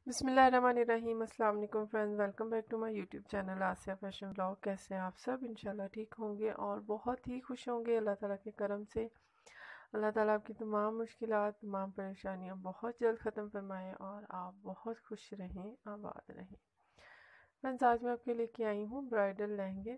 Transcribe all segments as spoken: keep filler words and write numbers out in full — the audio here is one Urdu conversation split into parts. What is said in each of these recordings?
بسم اللہ الرحمن الرحیم۔ السلام علیکم friends, welcome back to my YouTube channel Asiya fashion blog. کیسے ہیں آپ سب؟ انشاءاللہ ٹھیک ہوں گے اور بہت ہی خوش ہوں گے اللہ تعالیٰ کے کرم سے۔ اللہ تعالیٰ آپ کی تمام مشکلات، تمام پریشانیاں بہت جلد ختم فرمائیں اور آپ بہت خوش رہیں، آباد رہیں۔ فرینڈز، آج میں آپ کے لے کے آئی ہوں برائڈل لہنگے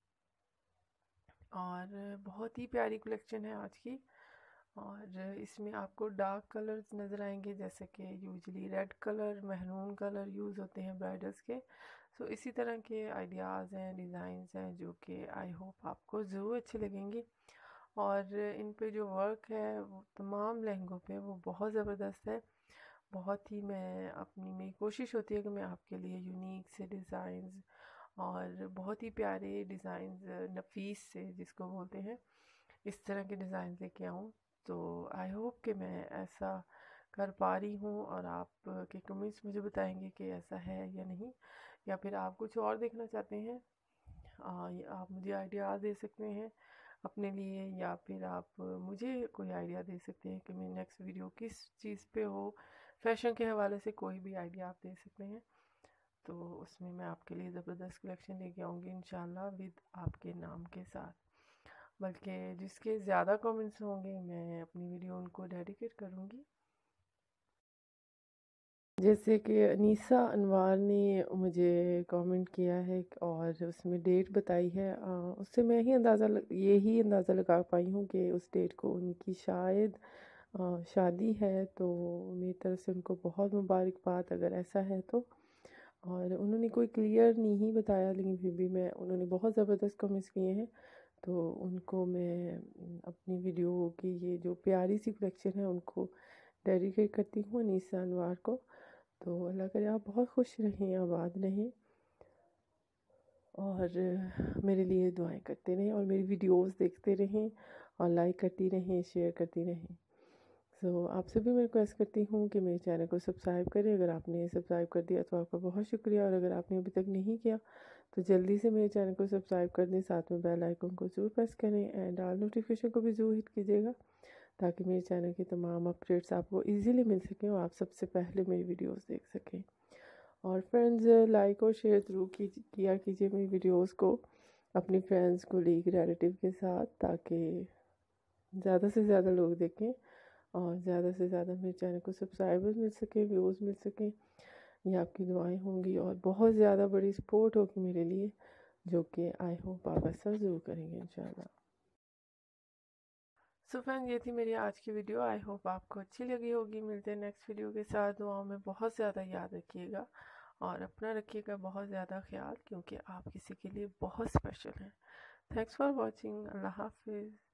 اور بہت ہی پیاری کلیکشن ہے آج کی، اور اس میں آپ کو ڈارک کلرز نظر آئیں گے، جیسے کہ usually red colour, maroon colour use ہوتے ہیں برائڈلز کے۔ سو اسی طرح کے آئیڈیاز ہیں، ڈیزائنز ہیں جو کہ آئی ہوپ آپ کو ضرور اچھے لگیں گے۔ اور ان پہ جو ورک ہے وہ تمام لہنگوں پہ وہ بہت زبردست ہے۔ بہت ہی میں اپنی میری کوشش ہوتی ہے کہ میں آپ کے لیے یونیک سے ڈیزائنز اور بہت ہی پیارے ڈیزائنز، نفیس سے جس کو بولتے ہیں، اس طرح کے ڈیزائنز لے کے آؤں۔ تو آئی ہوپ کہ میں ایسا کر پا رہی ہوں، اور آپ کے کمنٹس مجھے بتائیں گے کہ ایسا ہے یا نہیں، یا پھر آپ کچھ اور دیکھنا چاہتے ہیں۔ آپ مجھے آئیڈیاز دے سکتے ہیں اپنے لیے، یا پھر آپ مجھے کوئی آئیڈیا دے سکتے ہیں کہ میں نیکسٹ ویڈیو کس چیز پہ ہو۔ فیشن کے حوالے سے کوئی بھی آئیڈیا آپ دے سکتے ہیں، تو اس میں میں آپ کے لیے زبردست کلیکشن لے کے آؤں گی انشاءاللہ، ود آپ کے نام کے ساتھ۔ بلکہ جس کے زیادہ کومنٹس ہوں گے میں اپنی ویڈیو ان کو ڈیڈیکیٹ کروں گی۔ جیسے کہ انیسہ انوار نے مجھے کامنٹ کیا ہے اور اس میں ڈیٹ بتائی ہے، اس سے میں ہی اندازہ یہی اندازہ لگا پائی ہوں کہ اس ڈیٹ کو ان کی شاید شادی ہے، تو میری طرف سے ان کو بہت مبارکباد اگر ایسا ہے تو۔ اور انہوں نے کوئی کلیئر نہیں بتایا، لیکن پھر بھی میں انہوں نے بہت زبردست کمنٹس کیے ہیں، تو ان کو میں اپنی ویڈیو کی یہ جو پیاری سی کلیکشن ہے ان کو ڈیڈیکیٹ کرتی ہوں انیسہ انوار کو۔ تو اللہ کرے آپ بہت خوش رہیں، آباد رہیں، اور میرے لیے دعائیں کرتے رہیں اور میری ویڈیوز دیکھتے رہیں اور لائک کرتی رہیں، شیئر کرتی رہیں۔ سو آپ سے بھی میں ریکویسٹ کرتی ہوں کہ میرے چینل کو سبسکرائب کریں۔ اگر آپ نے سبسکرائب کر دیا تو آپ کا بہت شکریہ، اور اگر آپ نے ابھی تک نہیں کیا تو جلدی سے میرے چینل کو سبسکرائب کر دیں، ساتھ میں بیل آئیکن کو ضرور پریس کریں اینڈ آل نوٹیفیکیشن کو بھی ضرور ہٹ کیجیے گا، تاکہ میرے چینل کی تمام اپڈیٹس آپ کو ایزیلی مل سکیں اور آپ سب سے پہلے میری ویڈیوز دیکھ سکیں۔ اور فرینڈز، لائک اور شیئر ضرور کیا کیجیے میری ویڈیوز کو اپنی فرینڈز کو، لیگ ریلیٹیو کے ساتھ، تاکہ زیادہ سے زیادہ لوگ دیکھیں اور زیادہ سے زیادہ میرے چینل کو سبسکرائبرز مل سکیں، ویوز مل سکیں۔ یہ آپ کی دعائیں ہوں گی اور بہت زیادہ بڑی سپورٹ ہوگی میرے لیے، جو کہ آئی ہوپ آپ ایسا ضرور کریں گے انشاءاللہ۔ سو فرینڈ، یہ تھی میری آج کی ویڈیو، آئی ہوپ آپ کو اچھی لگی ہوگی۔ ملتے ہیں نیکسٹ ویڈیو کے ساتھ، دعاؤں میں بہت زیادہ یاد رکھیے گا اور اپنا رکھیے گا بہت زیادہ خیال، کیونکہ آپ کسی کے لیے بہت اسپیشل ہیں۔ تھینکس فار واچنگ، اللہ حافظ۔